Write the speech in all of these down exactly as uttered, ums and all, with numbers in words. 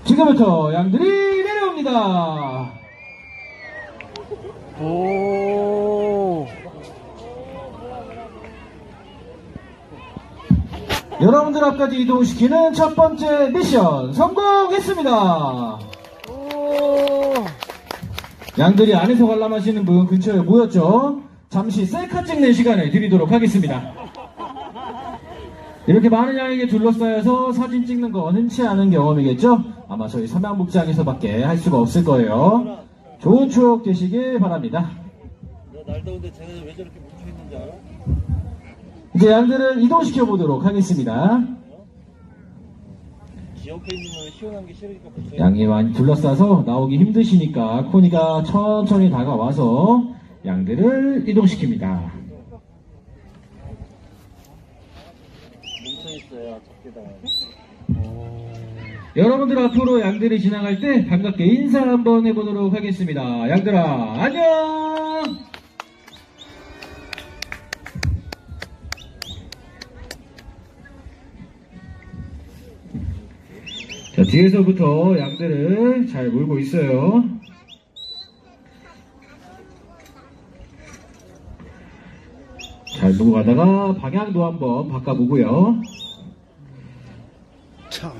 지금부터 양들이 내려옵니다. 오. 여러분들 앞까지 이동시키는 첫 번째 미션 성공했습니다. 오. 양들이 안에서 관람하시는 분 근처에 모였죠? 잠시 셀카 찍는 시간을 드리도록 하겠습니다. 이렇게 많은 양에게 둘러싸여서 사진 찍는 건 흔치 않은 경험이겠죠? 아마 저희 삼양목장에서밖에 할 수가 없을 거예요. 좋은 추억 되시길 바랍니다. 너 날 더운데 쟤네들 왜 저렇게 뭉쳐있는지 알아? 이제 양들을 이동시켜 보도록 하겠습니다. 지 옆에 있는 건 시원한 게 싫으니까 붙여. 양이 많이 둘러싸서 나오기 힘드시니까 코니가 천천히 다가와서 양들을 이동시킵니다. 뭉쳐있어야 적게다. 여러분들 앞으로 양들이 지나갈 때 반갑게 인사 한번 해보도록 하겠습니다. 양들아 안녕. 자, 뒤에서부터 양들을 잘 몰고 있어요. 잘 몰고 가다가 방향도 한번 바꿔보고요. 참.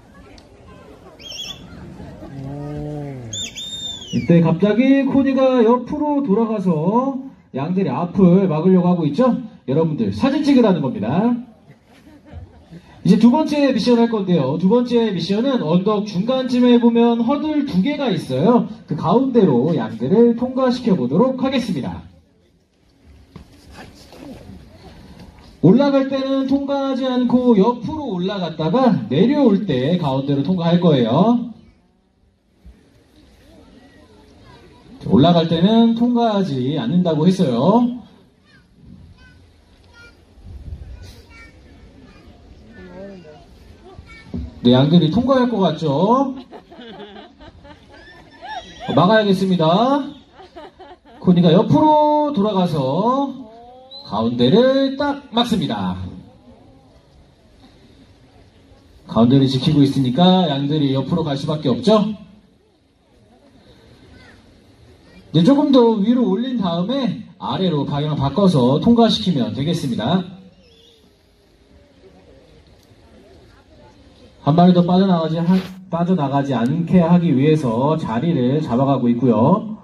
이때 갑자기 코니가 옆으로 돌아가서 양들의 앞을 막으려고 하고 있죠? 여러분들 사진 찍으라는 겁니다. 이제 두 번째 미션 할 건데요. 두 번째 미션은 언덕 중간쯤에 보면 허들 두 개가 있어요. 그 가운데로 양들을 통과시켜 보도록 하겠습니다. 올라갈 때는 통과하지 않고 옆으로 올라갔다가 내려올 때 가운데로 통과할 거예요. 올라갈 때는 통과하지 않는다고 했어요. 네, 양들이 통과할 것 같죠? 막아야겠습니다. 코니가 옆으로 돌아가서 가운데를 딱 막습니다. 가운데를 지키고 있으니까 양들이 옆으로 갈 수밖에 없죠? 이제 조금 더 위로 올린 다음에 아래로 방향을 바꿔서 통과시키면 되겠습니다. 한 마리 더 빠져나가지, 하, 빠져나가지 않게 하기 위해서 자리를 잡아가고 있고요.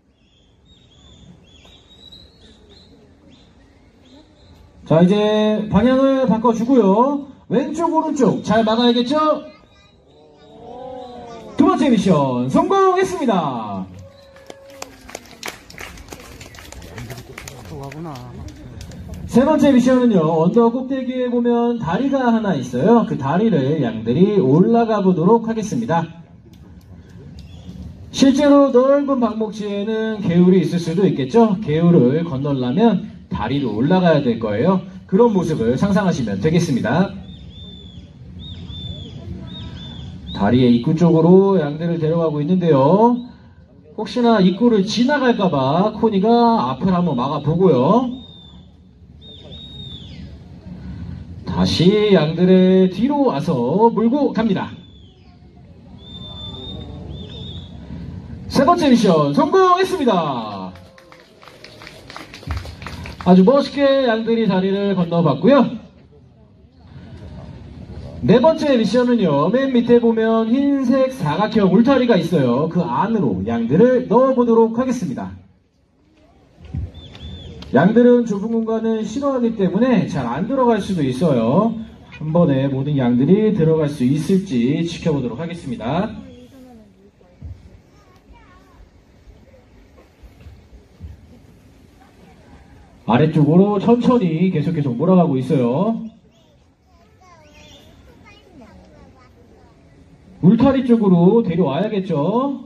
자, 이제 방향을 바꿔주고요. 왼쪽 오른쪽 잘 막아야겠죠? 두 번째 미션 성공했습니다. 세 번째 미션은요, 언덕 꼭대기에 보면 다리가 하나 있어요. 그 다리를 양들이 올라가 보도록 하겠습니다. 실제로 넓은 방목지에는 개울이 있을 수도 있겠죠. 개울을 건너려면 다리로 올라가야 될 거예요. 그런 모습을 상상하시면 되겠습니다. 다리의 입구 쪽으로 양들을 데려가고 있는데요. 혹시나 입구를 지나갈까봐 코니가 앞을 한번 막아보고요. 다시 양들의 뒤로 와서 몰고 갑니다. 세 번째 미션 성공했습니다. 아주 멋있게 양들이 다리를 건너봤고요. 네 번째 미션은요, 맨 밑에 보면 흰색 사각형 울타리가 있어요. 그 안으로 양들을 넣어보도록 하겠습니다. 양들은 좁은 공간을 싫어하기 때문에 잘 안 들어갈 수도 있어요. 한 번에 모든 양들이 들어갈 수 있을지 지켜보도록 하겠습니다. 아래쪽으로 천천히 계속 계속 몰아가고 있어요. 울타리 쪽으로 데려와야겠죠?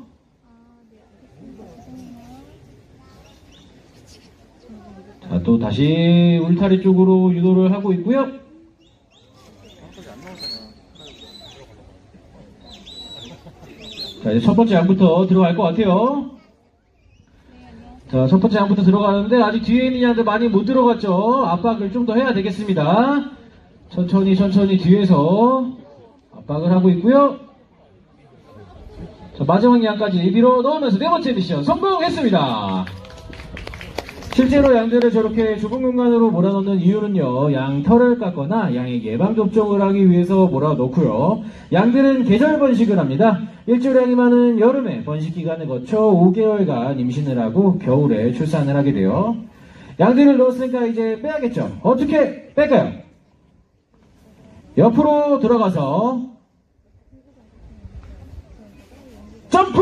자, 또 다시 울타리 쪽으로 유도를 하고 있고요. 자, 이제 첫 번째 양부터 들어갈 것 같아요. 자, 첫 번째 양부터 들어가는데 아직 뒤에 있는 양들 많이 못 들어갔죠? 압박을 좀 더 해야 되겠습니다. 천천히 천천히 뒤에서 압박을 하고 있고요. 자, 마지막 양까지 밀어 넣으면서 네 번째 미션 성공했습니다. 실제로 양들을 저렇게 좁은 공간으로 몰아넣는 이유는요, 양 털을 깎거나 양의 예방접종을 하기 위해서 몰아넣고요. 양들은 계절 번식을 합니다. 일조량이 많은 여름에 번식 기간을 거쳐 오 개월간 임신을 하고 겨울에 출산을 하게 돼요. 양들을 넣었으니까 이제 빼야겠죠. 어떻게 뺄까요? 옆으로 들어가서 점프!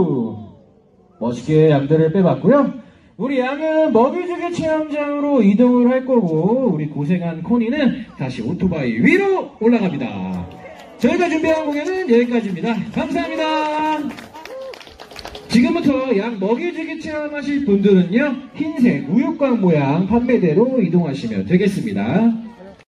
멋있게 양들을 빼봤고요. 우리 양은 먹이주기 체험장으로 이동을 할 거고, 우리 고생한 코니는 다시 오토바이 위로 올라갑니다. 저희가 준비한 공연은 여기까지입니다. 감사합니다. 지금부터 양 먹이주기 체험하실 분들은요, 흰색 우유곽 모양 판매대로 이동하시면 되겠습니다.